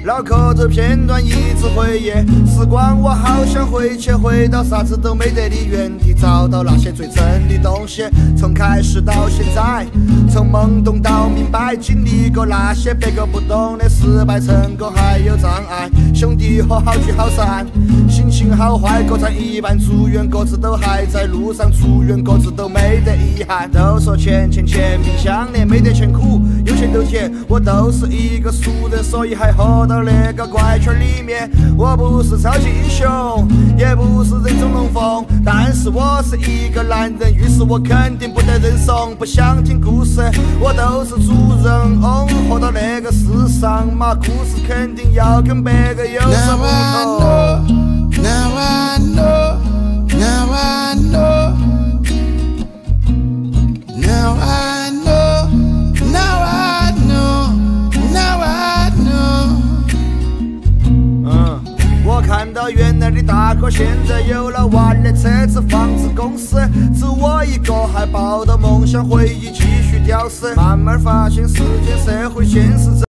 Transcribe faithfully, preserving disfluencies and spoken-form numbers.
脑壳这片段一直回忆，时光我好想回去，回到啥子都没得的原地，找到那些最真的东西。从开始到现在，从懵懂到明白，经历过那些别个不懂的失败、成功还有障碍。兄弟伙好聚好散，心情好坏各占一半，祝愿各自都还在路上，祝愿各自都没得遗憾。都说钱钱钱命相连，没得钱苦，有钱都甜。我都是一个俗人，所以还活到那个怪圈里面。我不是超级英雄，也不是人中龙凤，但是我是一个男人，于是我肯定不得认怂。不想听故事，我都是主人翁，活到那个世上嘛，故事肯定要跟别个有所不同。 Now I know, now I know, now I know, now I know, now I know. 嗯，我看到原来的大哥现在有了完的车子、房子、公司，只我一个还抱着梦想回忆继续屌丝。慢慢发现世界社会现实。